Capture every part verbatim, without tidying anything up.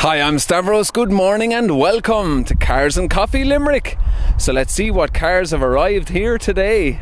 Hi, I'm Stavros. Good morning and welcome to Cars and Coffee Limerick. So let's see what cars have arrived here today.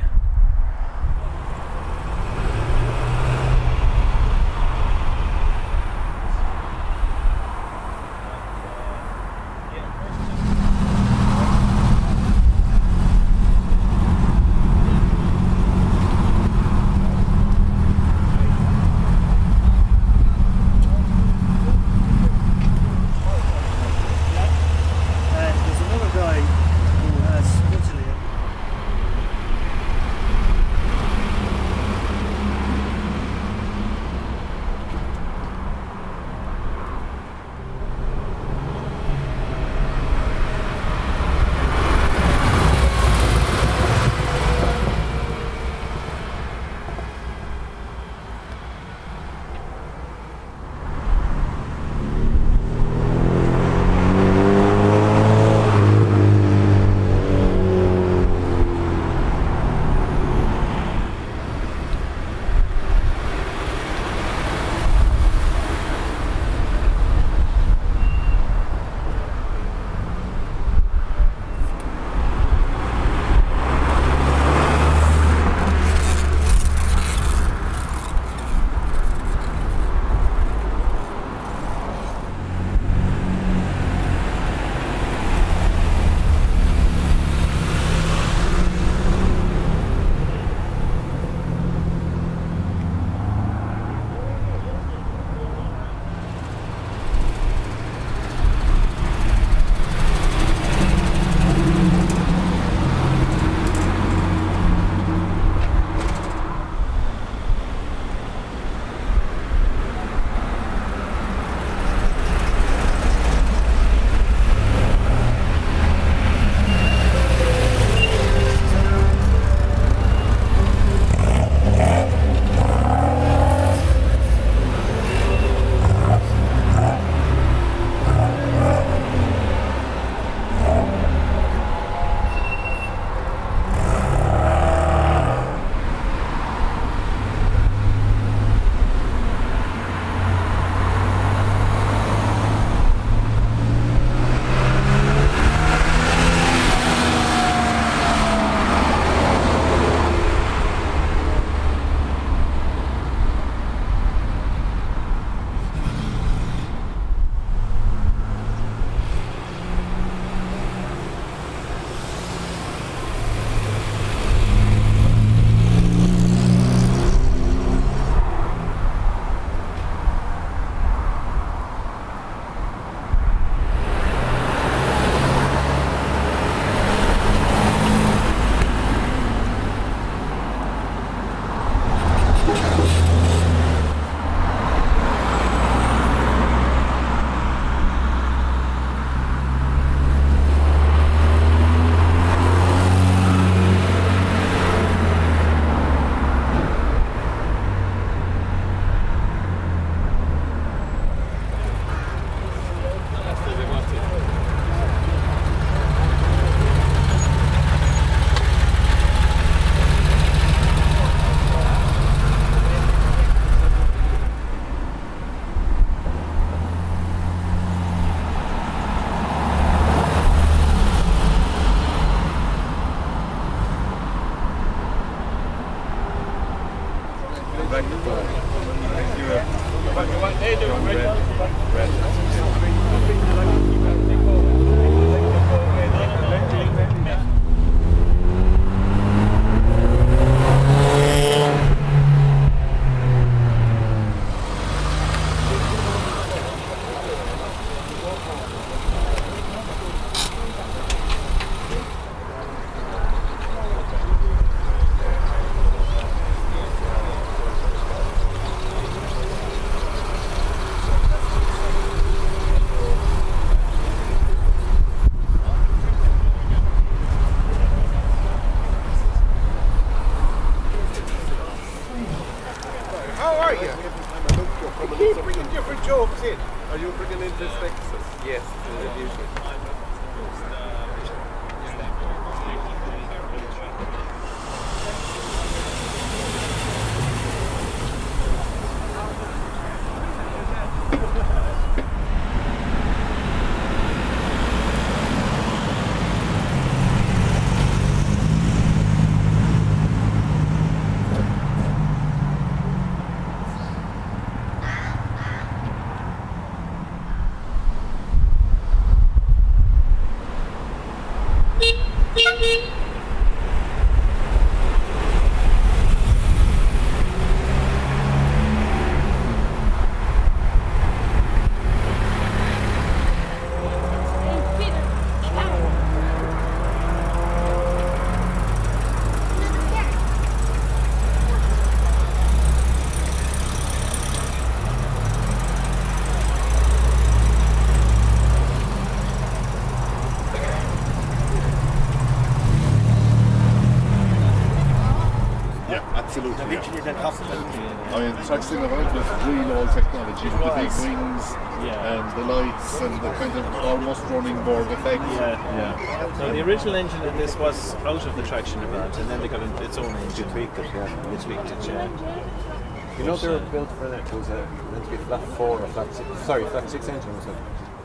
I mean, the track's still around with real old technology, with the big wings yeah. and the lights and the kind of almost running board effect. Yeah, yeah. So the original engine of this was out of the traction event, and then they got its own engine. You tweaked it, yeah. They tweaked it, yeah. You know they were built for that. It was a, meant to be flat four or flat six. Sorry, flat six engine was it?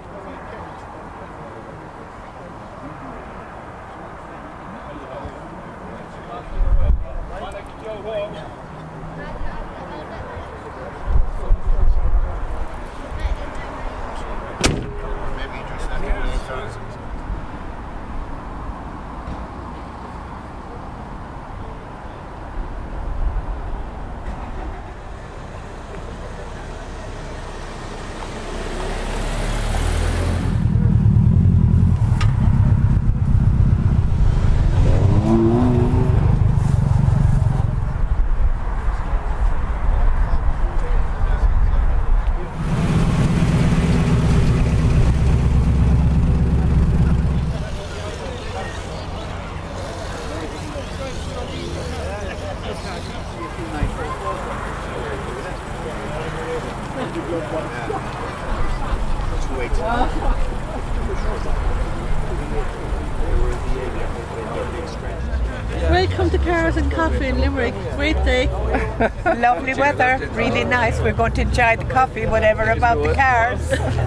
Welcome to Cars and Coffee in Limerick. Great day. Lovely weather, really nice. We're going to enjoy the coffee, whatever about the cars.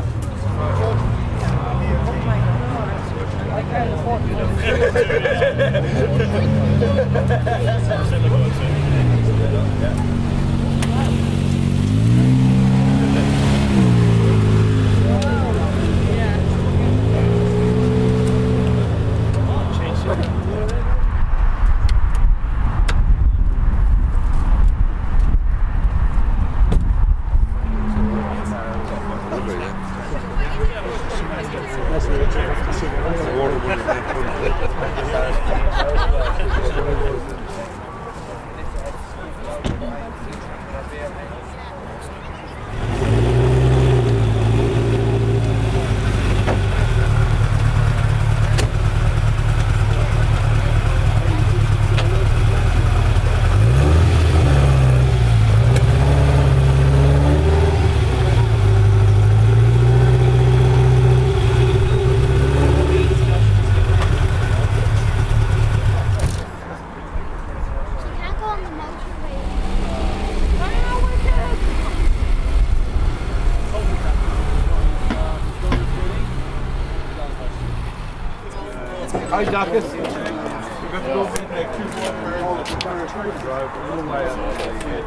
Hi, Dacus. We've got to go and take two more cars. Drive a little way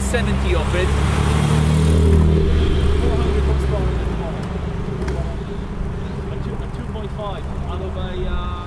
seventy of it. two point five out of a uh,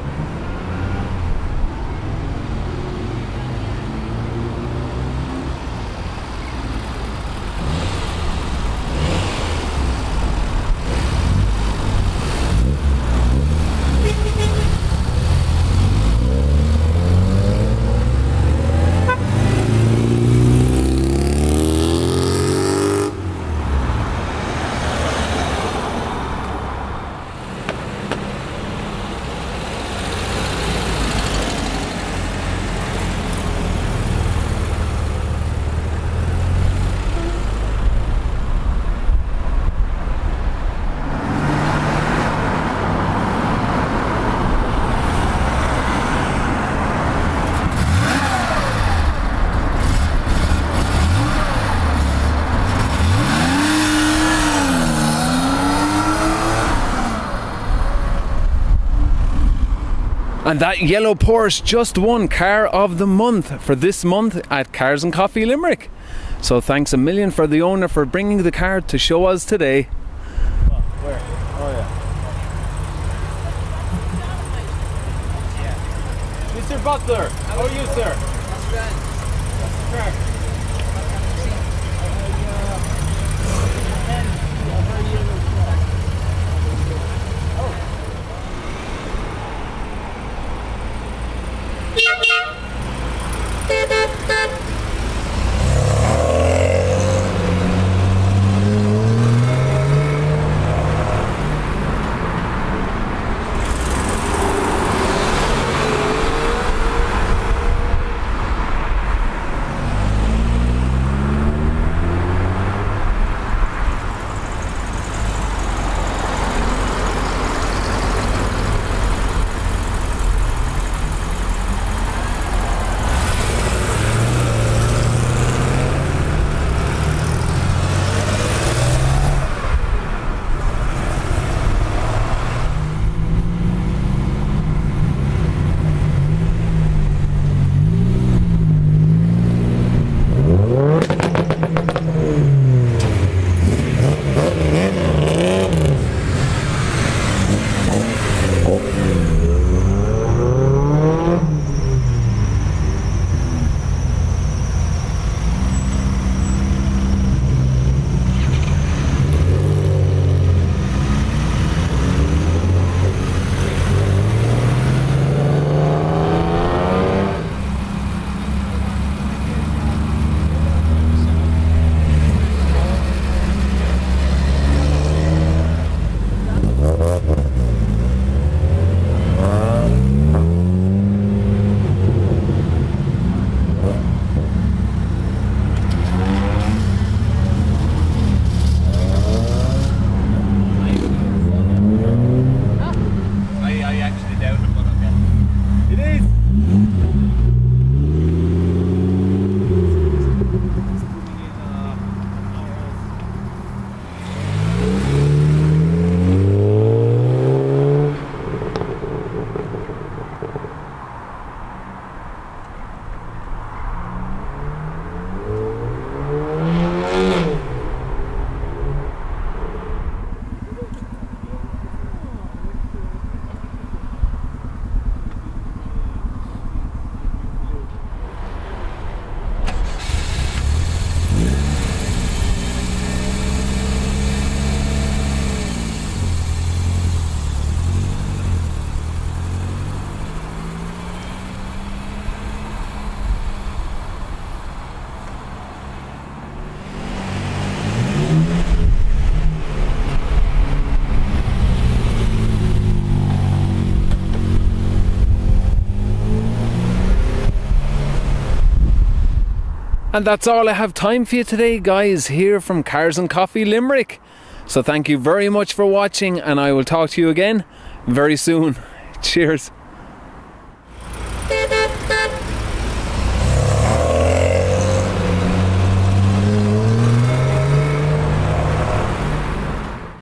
And that yellow Porsche just won Car of the Month for this month at Cars and Coffee Limerick. So thanks a million for the owner for bringing the car to show us today. oh, where? Oh yeah. Mister Butler, how are you, sir? That's And that's all I have time for you today, guys, here from Cars and Coffee Limerick. So thank you very much for watching, and I will talk to you again very soon. Cheers.